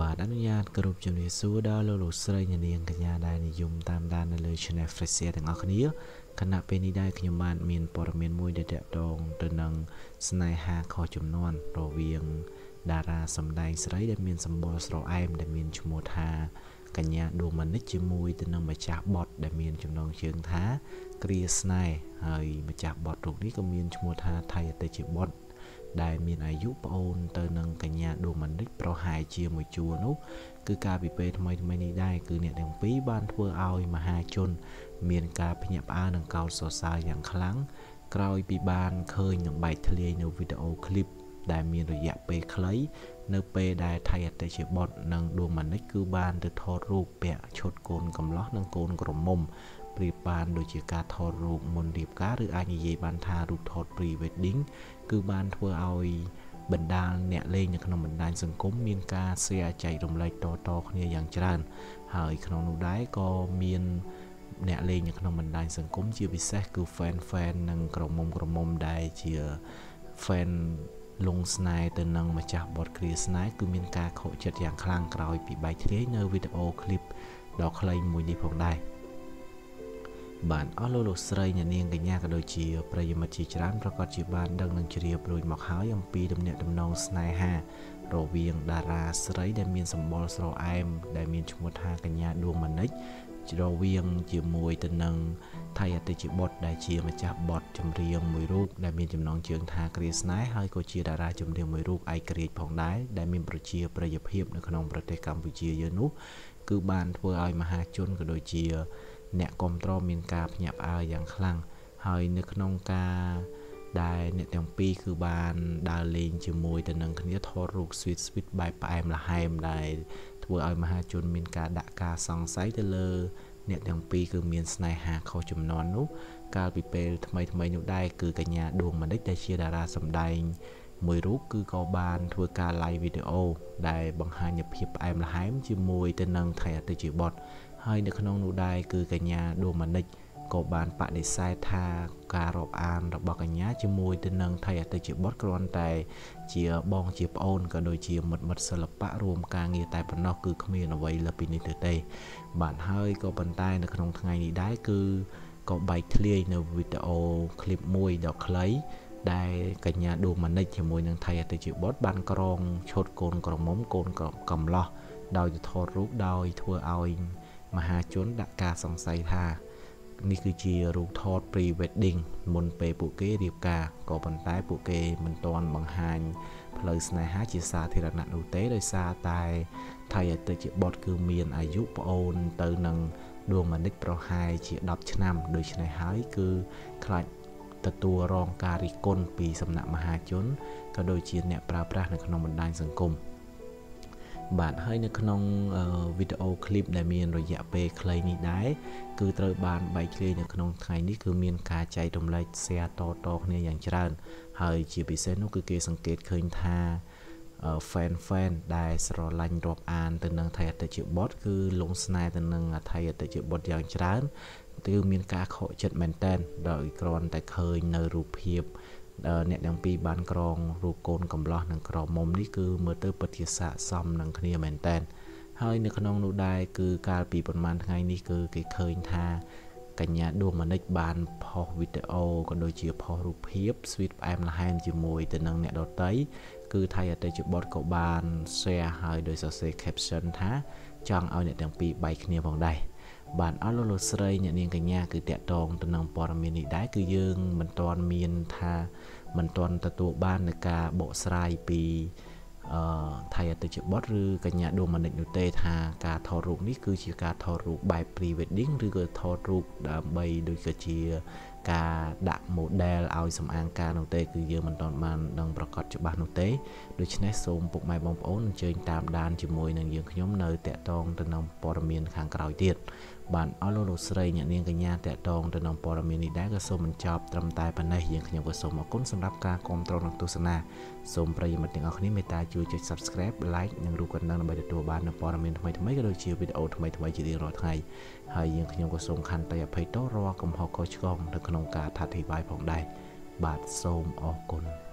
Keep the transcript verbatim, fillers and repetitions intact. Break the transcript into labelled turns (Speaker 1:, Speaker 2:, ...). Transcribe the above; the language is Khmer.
Speaker 1: បាទអនុញ្ញាតគ្រប់ជំរាបសួរដល់លោកលោកស្រីអ្នកនាងកញ្ញាដែលនិយមតាមដាននៅលើ Channel Fresia ទាំងអស់គ្នាគណៈពេលនេះដែរខ្ញុំបានមានព័ត៌មានមួយដែលតាក់ទងទៅនឹងស្នេហាខុសចំនួនរវាងតារាសម្ដែងស្រីដែលមានសម្បុរស្រអែមដែលមានឈ្មោះថាកញ្ញាដួងមនិចជាមួយទៅនឹងម្ចាស់បទដែលមានចំណងជើងថាគ្រាស្នេហ៍ហើយម្ចាស់បទរូបនេះក៏មានឈ្មោះថាថៃអតិជាបុត្រដែលមានអាយុប្អូនទៅនឹងកញ្ញាដួងមនិចប្រហែលជាមួយជួរនោះគឺការពិពេលថ្មីថ្មីនេះដែរគឺអ្នកទាំងពីរបានធ្វើឲ្យមហាជនមានការភ្ញាក់ផ្អើលនិងកោតសរសើរយ៉ាងខ្លាំងក្រោយពីបានឃើញនឹងបែកធ្លាយនៅវីដេអូឃ្លីបដែលមានរយៈពេលខ្លីនៅពេលដែលថៃអតិជាបុត្រនិងដួងមនិចគឺបានទៅថតរូបពាក់ឈុតកូនកំលោះនិងកូនក្រមុំប្រៀបបានដូចជាការថតរូបមុនរៀបការឬអាចនិយាយបានថារូបថត pre wedding គឺបានធ្វើឲ្យបណ្ដាលអ្នកលេងនៅក្នុងបណ្ដាញសង្គមមានការ share ចែករំលែកតៗគ្នាយ៉ាងច្រើនហើយក្នុងនោះដែរក៏មានអ្នកលេងនៅក្នុងបណ្ដាញសង្គមជាពិសេសគឺ fan fan និងក្រមុំក្រមុំដែលជា fan លងស្នេហ៍ទៅនឹងម្ចាស់បទគ្រាស្នេហ៍គឺមានការខកចិត្តយ៉ាងខ្លាំងក្រោយពីបែកធ្លាយនៅវីដេអូឃ្លីបដ៏ខ្លីមួយនេះផងដែរបាទអស់លោកលោកស្រីអ្នកនាងកញ្ញាក៏ដូចជាប្រិយមិត្តជាច្រើនប្រកាសជាបានដឹងនឹងជ្រាបរួចមកហើយអំពីទំនាក់ទំនងស្នេហារវាងតារាស្រីដែលមានសម្បុរស្រអែមដែលមានឈ្មោះថាកញ្ញាដួងមនិចរវាងជាមួយទៅនឹងថៃអតិជាបុត្រដែលជាម្ចាស់បទចម្រៀងមួយរូបដែលមានចំណងជើងថាគ្រាស្នេហ៍ហើយក៏ជាតារាចម្រៀងមួយរូបឯករាជ្យផងដែរដែលមានប្រជាប្រិយភាពនៅក្នុងប្រទេសកម្ពុជាយើងនោះគឺបានធ្វើឲ្យមហាជនក៏ដូចជាអ្នកគាំទ្រមានការភ្ញាក់ផ្អើលយ៉ាងខ្លាំងហើយនៅក្នុងការដែលអ្នកទាំងពីរគឺបានដើរលេងជាមួយទៅនឹងគ្នាថតរូប sweet sweet បែបផ្អែមល្ហែមដែលធ្វើឲ្យមហាជនមានការដាក់ការសង្ស័យទៅលើអ្នកទាំងពីរគឺមានស្នេហាខុសចំនួននោះកាលពីពេលថ្មីថ្មីនោះដែរគឺកញ្ញាដួងមនិចដែលជាតារាសម្ដែងមួយរូបគឺក៏បានធ្វើការ live វីដេអូដែលបង្ហាញនូវភាពផ្អែមល្ហែមជាមួយទៅនឹងថៃអតិជាបុត្រហើយនៅក្នុងនោះដែរគឺកញ្ញាដួងមនិចក៏បានបដិសេធថាការរាប់អានរបស់កញ្ញាជាមួយទៅនឹងថៃអតិជាបុត្រគ្រាន់តែជាបងជាប្អូនក៏ដូចជាមិត្តមិត្តសិល្បៈរួមការងារតែប៉ុណ្ណោះគឺគ្មានអ្វីលើពីនេះទៅទេបាទហើយក៏ប៉ុន្តែនៅក្នុងថ្ងៃនេះដែរគឺក៏បែកធ្លាយនៅវីដេអូឃ្លីបមួយដ៏ខ្លីដែលកញ្ញាដួងមនិចជាមួយនឹងថៃអតិជាបុត្របានក្រងឈុតកូនក្រមុំកូនកំឡោះដោយទៅថតរូបដោយធ្វើឲ្យមហាជនដាក់ការសង្ស័យថានេះគឺជារូបថត pre wedding មុនពេលពួកគេរៀបការក៏ប៉ុន្តែពួកគេមិនទាន់បង្ហាញផ្លូវស្នេហាជាសាធារណៈនោះទេដោយសារតែថៃអតិជាបុត្រគឺមានអាយុប្អូនទៅនឹងដួងមនិចប្រហែលជាដប់ឆ្នាំដូច្នេះហើយគឺខ្លាចទទួលរងការរិះគន់ពីសំណាក់មហាជនក៏ដូចជាអ្នកប្រើប្រាស់នៅក្នុងបណ្ដាញសង្គមបាទហើយនៅក្នុងវីដេអូឃ្លីបដែលមានរយៈពេលខ្លីនេះដែរគឺត្រូវបានបែកធ្លាយនៅក្នុងថ្ងៃនេះគឺមានការចែករំលែក share តៗគ្នាយ៉ាងច្រើនហើយជាពិសេសនោះគឺគេសង្កេតឃើញថា fan fan ដែលស្រឡាញ់រាប់អានទៅនឹងថៃអតិជាបុត្រគឺលងស្នេហ៍ទៅនឹងថៃអតិជាបុត្រយ៉ាងច្រើនគឺមានការខកចិត្តមែនតើដោយគ្រាន់តែឃើញនៅរូបភាពអ្នកទាំងពីរបានក្រងរូបកូនកំឡោះនិងក្រមុំនេះគឺមើលទៅពិតជាស័ក្តិសមនឹងគ្នាមែនតើហើយនៅក្នុងនោះដែរគឺកាលពីប្រហែលថ្ងៃនេះគឺគេឃើញថាកញ្ញាដួងមនិចបានផុសវីដេអូក៏ដូចជាផុសរូបភាព sweet ផ្អែមល្ហែមជាមួយទៅនឹងអ្នកដទៃគឺថៃអតិជាបុត្រក៏បាន share ហើយដោយសរសេរ caption ថាចង់ឲ្យអ្នកទាំងពីរបែកគ្នាផងដែរបាទអស់លោកលោកស្រីអ្នកនាងកញ្ញាគឺតាក់ទងទៅនឹងព័ត៌មាននេះដែរគឺយើងមិនទាន់មានថាមិនទាន់ទទួលបាននៃការបកស្រាយពីអឺថៃអតិជាបុត្រឬកញ្ញាដួងមនិចនោះទេថាការថតរូបនេះគឺជាការថតរូបបែប pre wedding ឬក៏ថតរូបដើម្បីដូចជាការដាក់ model ឲ្យសម្អាងការនោះទេគឺយើងមិនទាន់បានដឹងប្រកាសច្បាស់នោះទេដូច្នេះសូមពុកម៉ែបងប្អូនអញ្ជើញតាមដានជាមួយនឹងយើងខ្ញុំនៅតាក់ទងទៅនឹងព័ត៌មានខាងក្រោយទៀតបាទអស់លោកលោកស្រីអ្នកនាងកញ្ញាតាក់ទងទៅនឹងព័ត៌មាននេះដែរក៏សូមបញ្ចប់ត្រឹមតែប៉ុណ្ណេះយើងខ្ញុំក៏សូមអរគុណសម្រាប់ការគាំទ្រនិងទស្សនាសូមប្រិយមិត្តទាំងអស់គ្នាមេត្តាជួយចុច subscribe like និងរូបកណ្ដឹងដើម្បីទទួលបាននូវព័ត៌មានថ្មីៗក៏ដូចជាវីដេអូថ្មីៗជារៀងរាល់ថ្ងៃហើយយើងខ្ញុំក៏សូមខន្តីអភ័យទោសរាល់កំហុសខុសឆ្គងនៅក្នុងការអធិប្បាយផងដែរបាទសូមអរគុណ